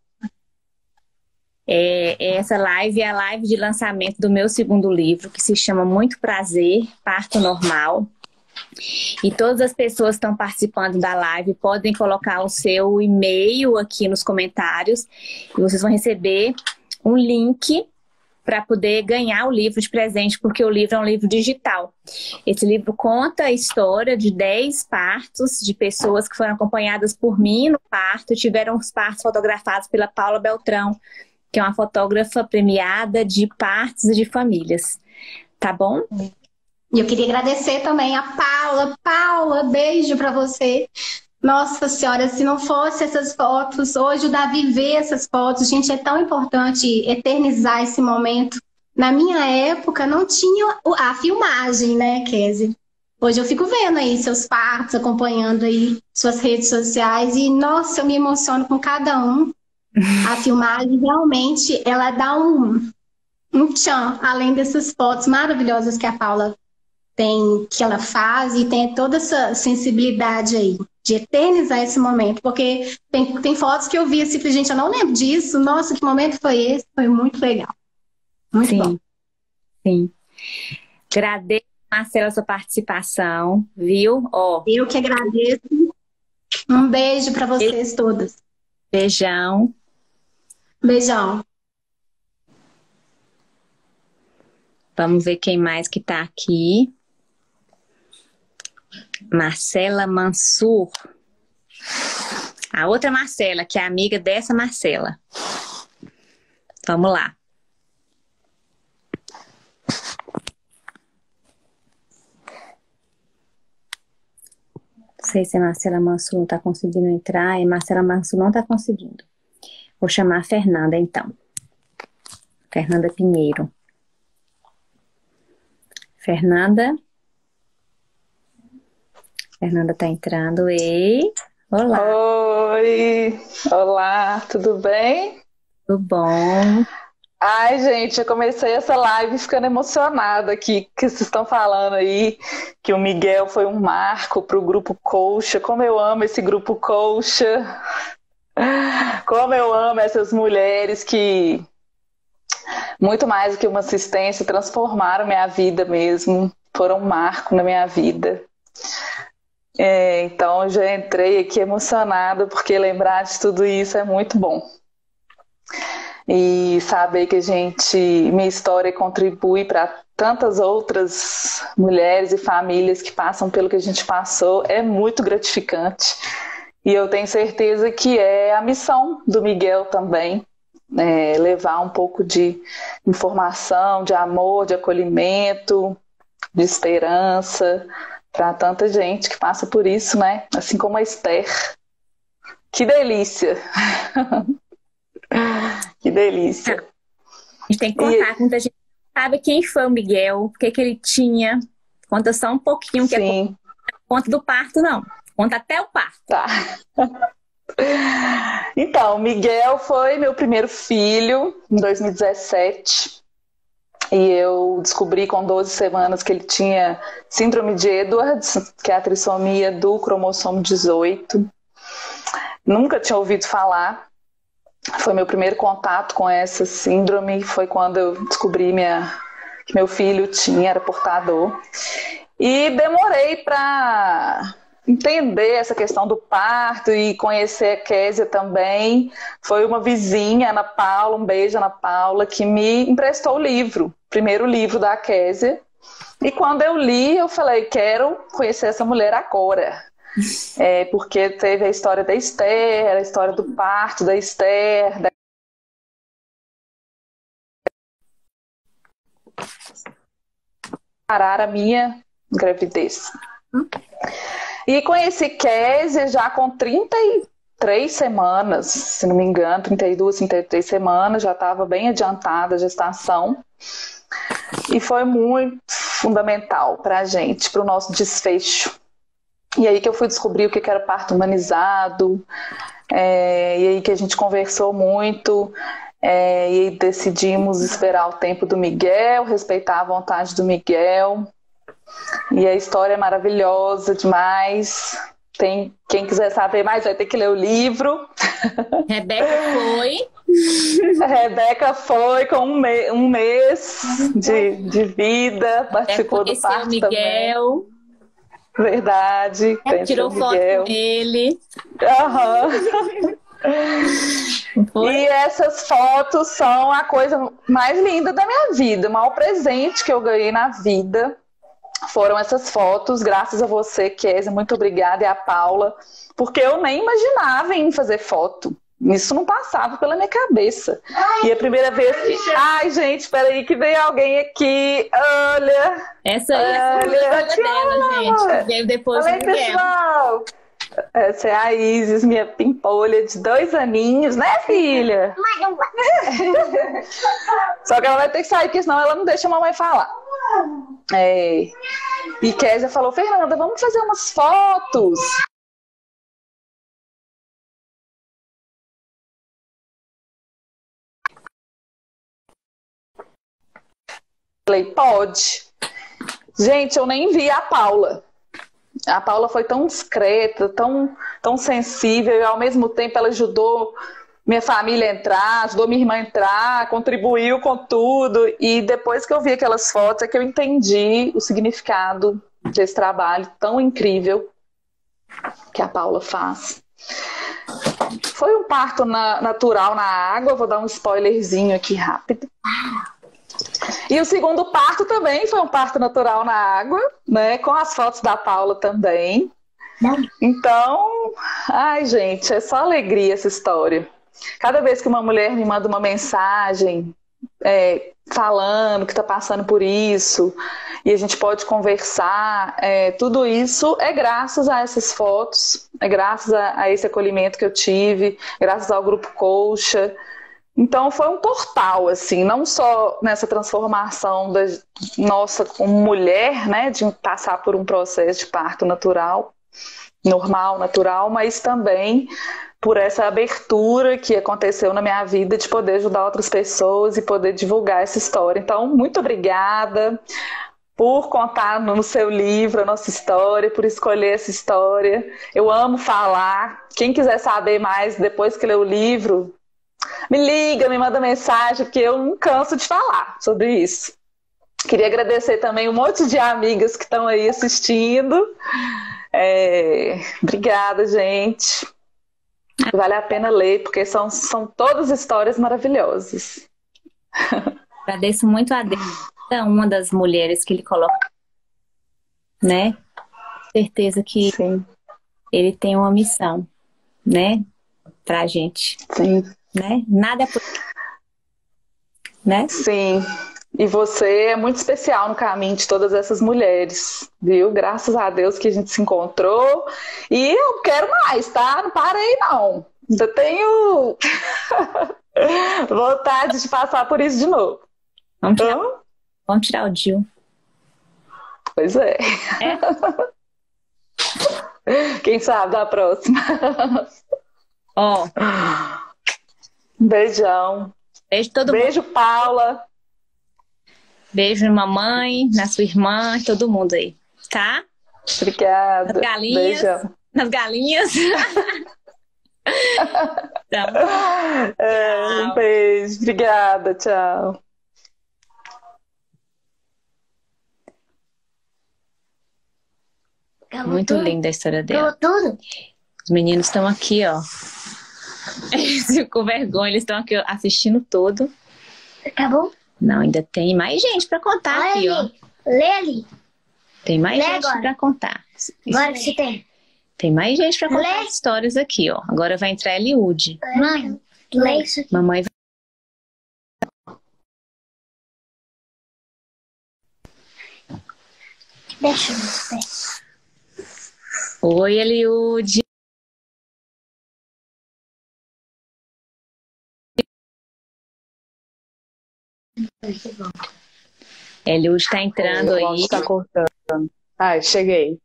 Essa live é a live de lançamento do meu segundo livro, que se chama Muito Prazer, Parto Normal. E todas as pessoas que estão participando da live podem colocar o seu e-mail aqui nos comentários e vocês vão receber um link para poder ganhar o livro de presente, porque o livro é um livro digital. Esse livro conta a história de 10 partos de pessoas que foram acompanhadas por mim no parto, tiveram os partos fotografados pela Paula Beltrão, que é uma fotógrafa premiada de partos e de famílias. Tá bom?
E eu queria agradecer também a Paula. Paula, beijo para você. Nossa Senhora, se não fosse essas fotos, hoje o Davi vê essas fotos, gente, é tão importante eternizar esse momento. Na minha época não tinha a filmagem, né, Kézia? Hoje eu fico vendo aí seus partos, acompanhando aí suas redes sociais e, nossa, eu me emociono com cada um. A filmagem realmente, ela dá um tchan, além dessas fotos maravilhosas que a Paula tem, que ela faz e tem toda essa sensibilidade aí de eternizar esse momento, porque tem fotos que eu vi assim, gente, eu não lembro disso, nossa, que momento foi esse? Foi muito legal. Muito bom.
Sim. Agradeço, Marcela, a sua participação, viu?
Eu que agradeço. Um beijo para vocês todas.
Beijão.
Beijão.
Vamos ver quem mais que tá aqui. Marcela Mansur. A outra Marcela, que é amiga dessa Marcela. Vamos lá. Não sei se a Marcela Mansur não tá conseguindo entrar. E Marcela Mansur não tá conseguindo. Vou chamar a Fernanda, então. Fernanda Pinheiro. Fernanda tá entrando. Ei, olá.
Oi, olá, tudo bem?
Tudo bom?
Ai, gente, eu comecei essa live ficando emocionada aqui, que vocês estão falando aí, que o Miguel foi um marco para o Grupo Colcha. Como eu amo esse Grupo Colcha. Como eu amo essas mulheres que, muito mais do que uma assistência, transformaram minha vida mesmo, foram um marco na minha vida. Então eu já entrei aqui emocionada, porque lembrar de tudo isso é muito bom. E saber que minha história contribui para tantas outras mulheres e famílias que passam pelo que a gente passou é muito gratificante. E eu tenho certeza que é a missão do Miguel também, levar um pouco de informação, de amor, de acolhimento, de esperança para tanta gente que passa por isso, né? Assim como a Esther. Que delícia! Que delícia!
A gente tem que contar, muita gente sabe quem foi o Miguel, o que ele tinha. Conta só um pouquinho, que
Sim.
Conta do parto, não. Conta até o parto.
Tá. Então, o Miguel foi meu primeiro filho em 2017. E eu descobri com 12 semanas que ele tinha síndrome de Edwards, que é a trissomia do cromossomo 18. Nunca tinha ouvido falar. Foi meu primeiro contato com essa síndrome. Foi quando eu descobri que meu filho era portador. E demorei para entender essa questão do parto e conhecer a Késia também. Foi uma vizinha, Ana Paula, um beijo, Ana Paula, que me emprestou o livro, o primeiro livro da Késia. E quando eu li, eu falei, quero conhecer essa mulher agora. Porque teve a história da Esther, a história do parto da Esther, parar a minha gravidez. E conheci Késia já com 33 semanas, se não me engano, 32, 33 semanas, já estava bem adiantada a gestação. E foi muito fundamental para a gente, para o nosso desfecho. E aí que eu fui descobrir o que era parto humanizado, e aí que a gente conversou muito, e aí decidimos esperar o tempo do Miguel, respeitar a vontade do Miguel. E a história é maravilhosa demais. Quem quiser saber mais vai ter que ler o livro. Rebeca foi com um mês de vida, participou do parto
o Miguel.
Também. Verdade.
Tirou foto com ele.
E essas fotos são a coisa mais linda da minha vida. O maior presente que eu ganhei na vida foram essas fotos, graças a você, Késia, muito obrigada, e a Paula, porque eu nem imaginava em fazer foto. Isso não passava pela minha cabeça. E a primeira vez que... Ai, gente, espera aí que veio alguém aqui. Olha.
Essa aí é a dela, gente. Veio depois do Miguel.
Pessoal. Essa é a Isis, minha pimpolha de 2 aninhos, né, filha? Só que ela vai ter que sair, porque senão ela não deixa a mamãe falar. E Késia falou, Fernanda, vamos fazer umas fotos. Falei, pode. Gente, eu nem vi a Paula. A Paula foi tão discreta, tão sensível, e ao mesmo tempo ela ajudou minha família a entrar, ajudou minha irmã a entrar, contribuiu com tudo. E depois que eu vi aquelas fotos é que eu entendi o significado desse trabalho tão incrível que a Paula faz. Foi um parto natural na água, vou dar um spoilerzinho aqui rápido. E o segundo parto também foi um parto natural na água, né? Com as fotos da Paula também. Então, ai, gente, é só alegria essa história. Cada vez que uma mulher me manda uma mensagem falando que está passando por isso, e a gente pode conversar, tudo isso é graças a essas fotos, é graças a esse acolhimento que eu tive, graças ao Grupo Colcha. Então foi um portal, assim, não só nessa transformação da nossa como mulher, né, de passar por um processo de parto natural, normal, natural, mas também por essa abertura que aconteceu na minha vida de poder ajudar outras pessoas e poder divulgar essa história. Então, muito obrigada por contar no seu livro a nossa história, por escolher essa história. Eu amo falar. Quem quiser saber mais depois que ler o livro, me liga, me manda mensagem, que eu não canso de falar sobre isso. Queria agradecer também um monte de amigas que estão aí assistindo. Obrigada, gente. Vale a pena ler, porque são todas histórias maravilhosas.
Agradeço muito a Deus, cada uma das mulheres que ele coloca, né? Certeza que
Sim.
ele tem uma missão, né? Pra gente.
Sim.
Né? Nada é por... né?
Sim. E você é muito especial no caminho de todas essas mulheres, viu? Graças a Deus que a gente se encontrou. E eu quero mais, tá? Não parei, não. Ainda tenho vontade de passar por isso de novo.
Vamos tirar o Dil.
Pois é. Quem sabe da próxima.
Ó.
Beijão.
Beijo todo mundo.
Beijo, Paula.
Beijo na mamãe, na sua irmã, todo mundo aí, tá?
Obrigada.
Nas galinhas.
Beijão.
Nas galinhas. Então,
um beijo. Obrigada. Tchau.
Muito linda a história dela.
Tudo?
Os meninos estão aqui, ó. Com vergonha, eles estão aqui ó, assistindo todo.
Acabou?
Não, ainda tem mais gente pra contar.
Olha
aqui,
ali.
ó.
Lê ali.
Tem mais
Lê
gente
agora.
pra contar.
Agora que você tem.
Tem mais gente pra contar
Lê.
as histórias aqui, ó. Agora vai entrar a Eliude.
Mãe, lê isso aqui.
Mamãe vai...
Deixa eu ver.
Oi, Eliude. Eliude tá entrando aí.
Tá cortando. Ai, cheguei.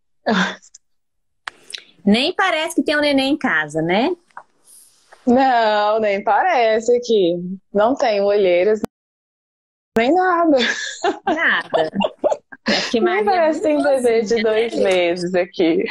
Nem parece que tem um neném em casa, né?
Não, nem parece aqui. Não tenho olheiras, nem nada.
Nada. É que
Nem
Maria
parece que tem bebê de 2 meses aqui.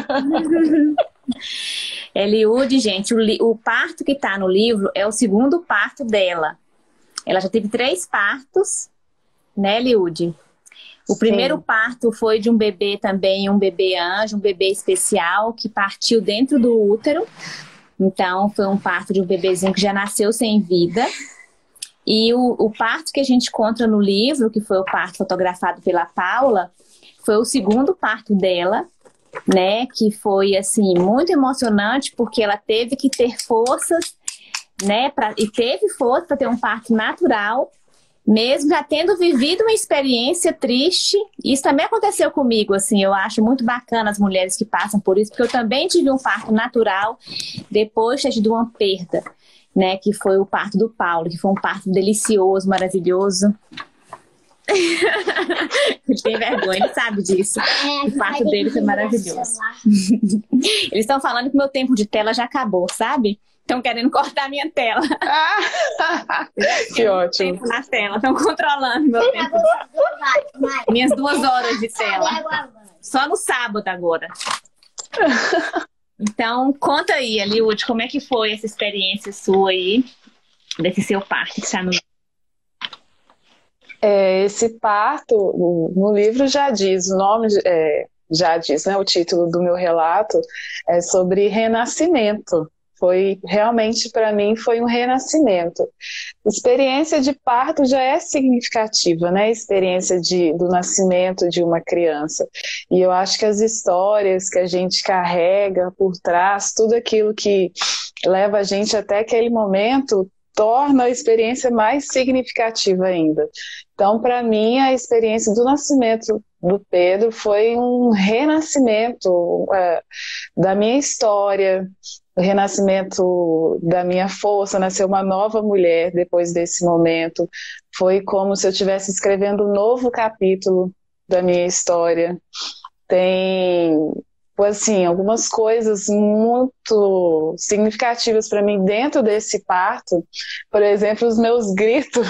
Eliude, gente, o parto que tá no livro é o segundo parto dela. Ela já teve 3 partos, né, Eliude? O primeiro parto foi de um bebê também, um bebê anjo, um bebê especial, que partiu dentro do útero. Então, foi um parto de um bebezinho que já nasceu sem vida. E o parto que a gente encontra no livro, que foi o parto fotografado pela Paula, foi o segundo parto dela, né? Que foi, assim, muito emocionante, porque ela teve que ter forças, né? E teve força para ter um parto natural, mesmo já tendo vivido uma experiência triste. Isso também aconteceu comigo, assim. Eu acho muito bacana as mulheres que passam por isso, porque eu também tive um parto natural depois de ter tido uma perda, né, que foi o parto do Paulo, que foi um parto delicioso, maravilhoso. Ele tem vergonha, ele sabe disso. O parto dele foi maravilhoso. Eles estão falando que meu tempo de tela já acabou, sabe? Estão querendo cortar minha tela.
Que ótimo.
Tempo na tela, estão controlando meu tempo. Minhas 2 horas de tela. Só no sábado agora. Então, conta aí, Eliude, como é que foi essa experiência sua aí, desse seu parto que está no...
Esse parto, no livro já diz, o nome já diz, né, o título do meu relato é sobre renascimento. Foi realmente, para mim, foi um renascimento. Experiência de parto já é significativa, né? Experiência do nascimento de uma criança. E eu acho que as histórias que a gente carrega por trás, tudo aquilo que leva a gente até aquele momento, torna a experiência mais significativa ainda. Então, para mim, a experiência do nascimento do Pedro foi um renascimento da minha história, o renascimento da minha força, nascer uma nova mulher depois desse momento. Foi como se eu estivesse escrevendo um novo capítulo da minha história. Tem, assim, algumas coisas muito significativas para mim dentro desse parto. Por exemplo, os meus gritos.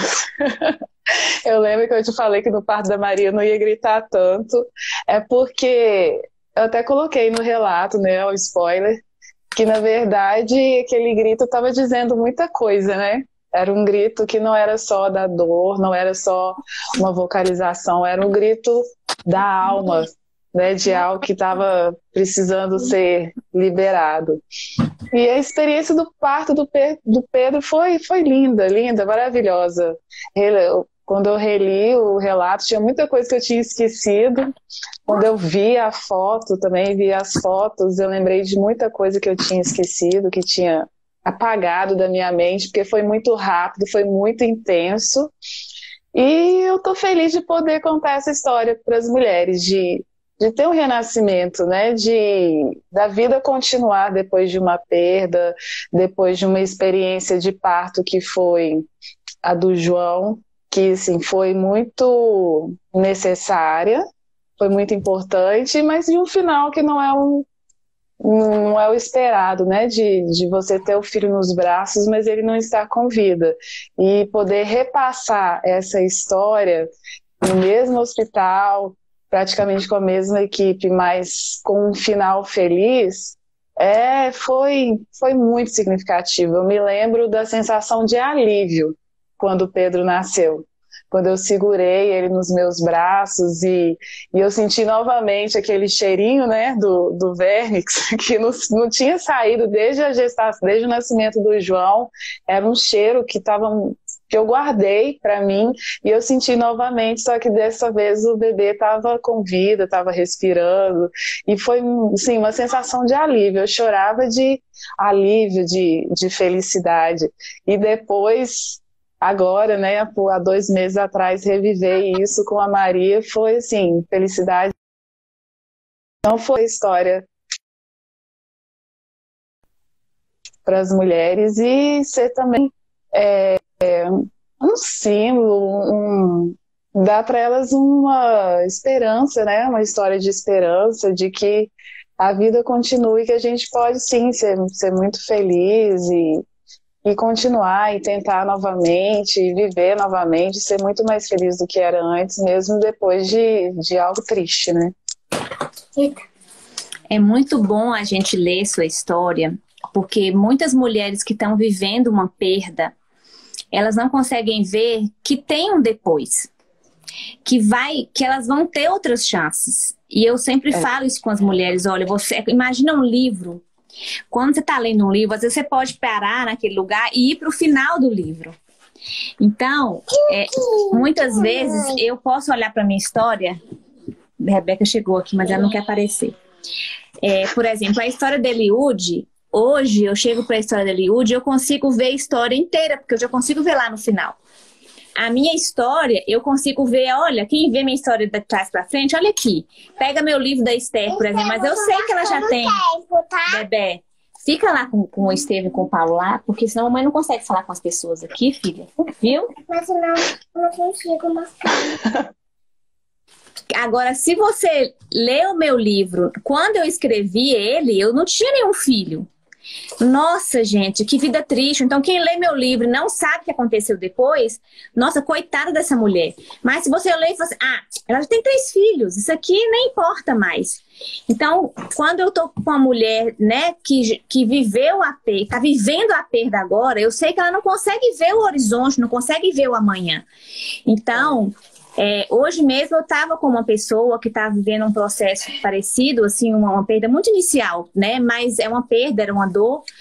Eu lembro que eu te falei que no parto da Maria eu não ia gritar tanto. É porque eu até coloquei no relato, né, o spoiler, que na verdade aquele grito estava dizendo muita coisa, né? Era um grito que não era só da dor, não era só uma vocalização, era um grito da alma, né, de algo que estava precisando ser liberado. E a experiência do parto do Pedro foi linda, linda, maravilhosa. Quando eu reli o relato, tinha muita coisa que eu tinha esquecido. Quando eu vi a foto, também vi as fotos, eu lembrei de muita coisa que eu tinha esquecido, que tinha apagado da minha mente, porque foi muito rápido, foi muito intenso. E eu tô feliz de poder contar essa história para as mulheres, de ter um renascimento, né? Da vida continuar depois de uma perda, depois de uma experiência de parto que foi a do João, que assim, foi muito necessária, foi muito importante, mas de um final que não é o esperado, né? De você ter o filho nos braços, mas ele não está com vida. E poder repassar essa história no mesmo hospital, praticamente com a mesma equipe, mas com um final feliz, foi muito significativo. Eu me lembro da sensação de alívio quando o Pedro nasceu. Quando eu segurei ele nos meus braços e eu senti novamente aquele cheirinho, né, do vernix, que não tinha saído desde a gestação, desde o nascimento do João. Era um cheiro que eu guardei para mim e eu senti novamente, só que dessa vez o bebê estava com vida, estava respirando e foi, assim, uma sensação de alívio. Eu chorava de alívio, de felicidade. E depois, agora, né, há 2 meses atrás, reviver isso com a Maria foi, assim, felicidade. Não foi história para as mulheres e ser também um símbolo, dá para elas uma esperança, né? Uma história de esperança, de que a vida continue, que a gente pode sim ser muito feliz e continuar e tentar novamente, e viver novamente, ser muito mais feliz do que era antes, mesmo depois de algo triste, né?
É muito bom a gente ler sua história, porque muitas mulheres que estão vivendo uma perda, elas não conseguem ver que tem um depois, que elas vão ter outras chances. E eu sempre falo isso com as mulheres: olha, você imagina um livro. Quando você está lendo um livro, às vezes você pode parar naquele lugar e ir para o final do livro. Então, muitas vezes eu posso olhar para a minha história. A Rebeca chegou aqui, mas ela não quer aparecer. Por exemplo, a história de Eliud. Hoje eu chego para a história de Eliud e eu consigo ver a história inteira, porque eu já consigo ver lá no final. A minha história, eu consigo ver, olha, quem vê minha história de trás para frente, olha aqui. Pega meu livro da Esther, por exemplo, mas eu sei que ela já tem. Bebê, fica lá com o Estevam e com o Paulo lá, porque senão a mãe não consegue falar com as pessoas aqui, filha. Viu?
Mas não consigo mostrar.
Agora, se você lê o meu livro, quando eu escrevi ele, eu não tinha nenhum filho. Nossa, gente, que vida triste. Então, quem lê meu livro e não sabe o que aconteceu depois, nossa, coitada dessa mulher. Mas se você lê e fala assim, ela já tem 3 filhos, isso aqui nem importa mais. Então, quando eu tô com uma mulher, né, que viveu a perda, tá vivendo a perda agora, eu sei que ela não consegue ver o horizonte, não consegue ver o amanhã. Então, hoje mesmo eu estava com uma pessoa que estava vivendo um processo parecido, assim, uma perda muito inicial, né? Mas é uma perda, era uma dor.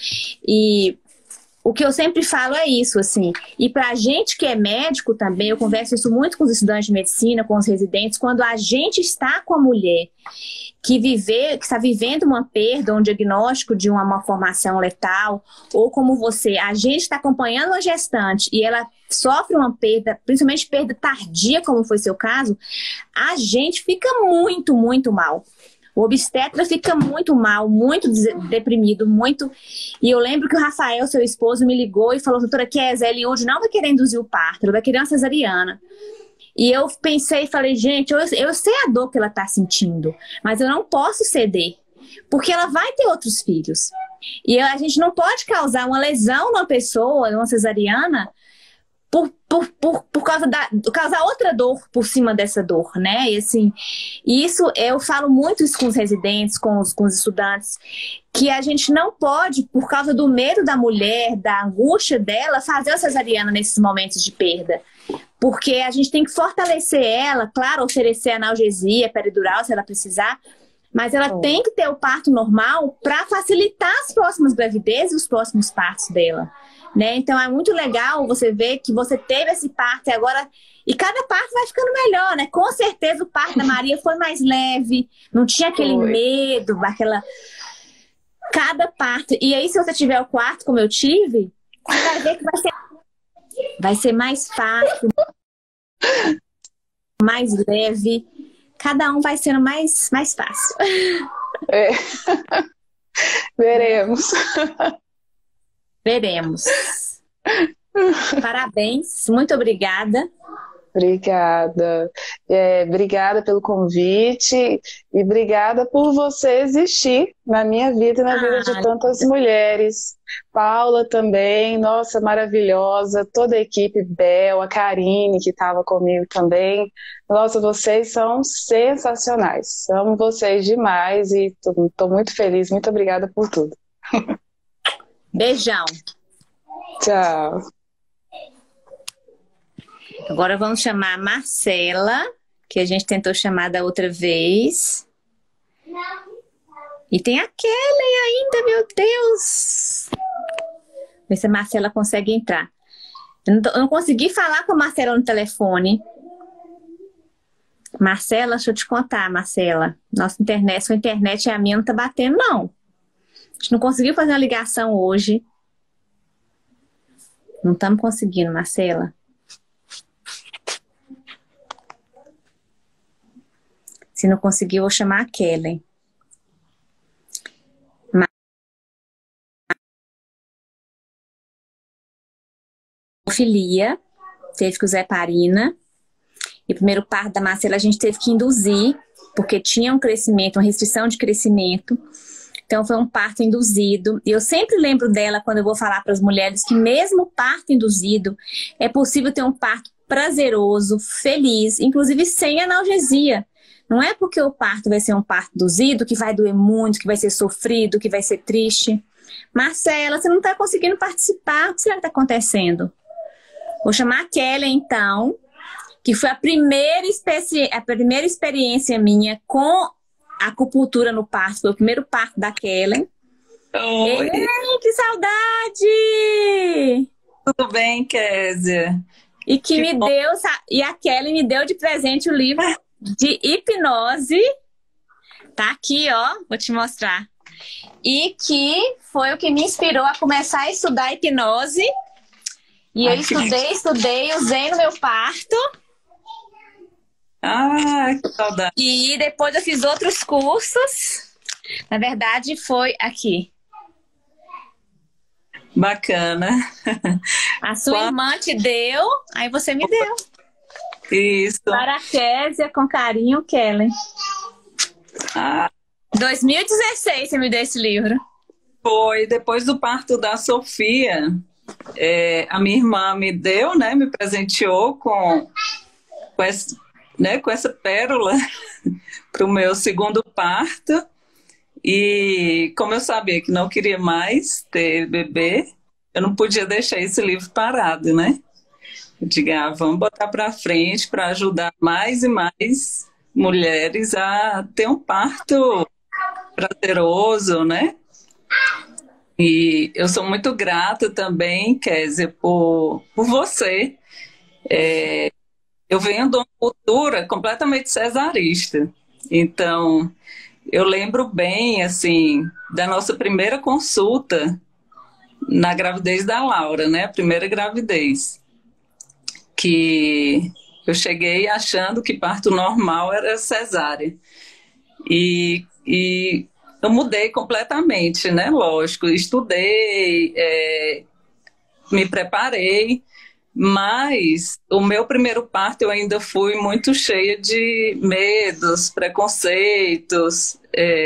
E o que eu sempre falo é isso, assim. E pra gente que é médico também, eu converso isso muito com os estudantes de medicina, com os residentes, quando a gente está com a mulher que está vivendo uma perda, um diagnóstico de uma malformação letal, ou como você, a gente está acompanhando uma gestante e ela sofre uma perda, principalmente perda tardia, como foi seu caso, a gente fica muito, muito mal. O obstetra fica muito mal, muito deprimido, muito... E eu lembro que o Rafael, seu esposo, me ligou e falou, doutora Kézia, Eliúde não vai querer induzir o parto, ela vai querer uma cesariana. E eu pensei e falei, gente, eu sei a dor que ela tá sentindo, mas eu não posso ceder, porque ela vai ter outros filhos. E a gente não pode causar uma lesão numa pessoa, numa cesariana, por causa causar outra dor por cima dessa dor, né? E assim, isso eu falo muito isso com os residentes, com os estudantes, que a gente não pode, por causa do medo da mulher, da angústia dela, fazer a cesariana nesses momentos de perda. Porque a gente tem que fortalecer ela, claro, oferecer analgesia peridural se ela precisar, mas ela tem que ter o parto normal para facilitar as próximas gravidezes e os próximos partos dela. Né? Então é muito legal você ver que você teve esse parto e agora... E cada parto vai ficando melhor, né? Com certeza o parto da Maria foi mais leve, não tinha aquele medo, aquela... Cada parto... E aí se você tiver o quarto como eu tive, você vai ver que vai ser mais fácil, mais leve. Cada um vai sendo mais fácil.
É. Veremos.
Veremos. Parabéns, muito obrigada.
Obrigada. Obrigada pelo convite e obrigada por você existir na minha vida e na vida de tantas mulheres. Paula também, nossa, maravilhosa. Toda a equipe, Bel, a Karine, que estava comigo também. Nossa, vocês são sensacionais. Amo vocês demais e estou muito feliz. Muito obrigada por tudo.
Beijão.
Tchau.
Agora vamos chamar a Marcela, que a gente tentou chamar da outra vez. E tem a Kellen ainda, meu Deus. Ver se a Marcela consegue entrar. Eu não consegui falar com a Marcela no telefone. Marcela, deixa eu te contar, Marcela. Sua internet é a minha, não tá batendo, não. A gente não conseguiu fazer uma ligação hoje. Não estamos conseguindo, Marcela. Se não conseguir, eu vou chamar a Kellen. Filia, teve que usar heparina. E o primeiro parto da Marcela a gente teve que induzir, porque tinha um crescimento, uma restrição de crescimento. Então foi um parto induzido. E eu sempre lembro dela quando eu vou falar para as mulheres que mesmo parto induzido, é possível ter um parto prazeroso, feliz, inclusive sem analgesia. Não é porque o parto vai ser um parto induzido que vai doer muito, que vai ser sofrido, que vai ser triste. Marcela, você não está conseguindo participar. O que será que está acontecendo? Vou chamar a Kelly, então, que foi a primeira experiência minha com acupuntura no parto. Foi o primeiro parto da Kelly.
Oi.
Ei, que saudade!
Tudo bem, Kézia?
E e a Kelly me deu de presente o livro de hipnose. Tá aqui, ó, vou te mostrar. E que foi o que me inspirou a começar a estudar hipnose. E eu estudei, usei no meu parto.
Ah, que saudade.
E depois eu fiz outros cursos. Na verdade, foi aqui.
Bacana.
A sua irmã te deu, aí você me deu.
Isso.
Para a Kézia, com carinho, Kellen. 2016 você me deu esse livro.
Foi depois do parto da Sofia. A minha irmã me deu, né? Me presenteou com essa pérola para o meu segundo parto. E como eu sabia que não queria mais ter bebê, eu não podia deixar esse livro parado, né? Eu digo, vamos botar para frente para ajudar mais e mais mulheres a ter um parto prazeroso, né? E eu sou muito grata também, Kézia, por você. Eu venho de uma cultura completamente cesarista. Então, eu lembro bem, assim, da nossa primeira consulta na gravidez da Laura, né? A primeira gravidez. Que eu cheguei achando que parto normal era cesárea. E eu mudei completamente, né? Lógico, estudei, me preparei, mas o meu primeiro parto eu ainda fui muito cheia de medos, preconceitos,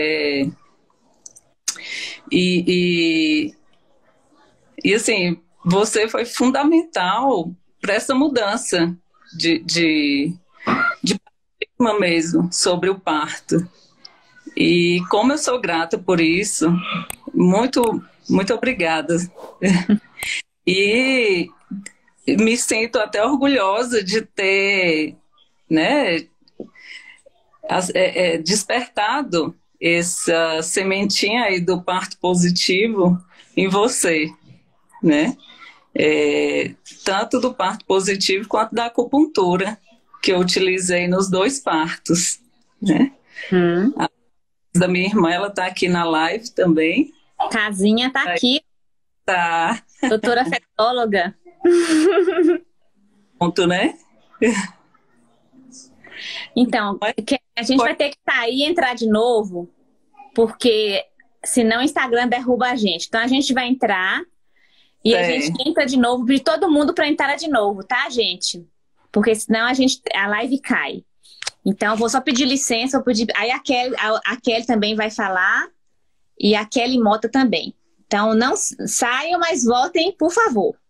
e assim, você foi fundamental para essa mudança de paradigma mesmo sobre o parto. E como eu sou grata por isso, muito, muito obrigada. E me sinto até orgulhosa de ter, né, despertado essa sementinha aí do parto positivo em você, né? Tanto do parto positivo quanto da acupuntura, que eu utilizei nos 2 partos, né? A da minha irmã, ela tá aqui na live também.
Casinha tá aqui.
Tá.
Doutora fetóloga.
Ponto, né?
Então, a gente vai ter que sair e entrar de novo, porque senão o Instagram derruba a gente. Então a gente vai entrar e a gente entra de novo, pedir todo mundo para entrar de novo, tá, gente? Porque senão a live cai. Então eu vou só pedir licença, aí a Kelly também vai falar e a Kelly Mota também. Então não saiam, mas voltem, por favor.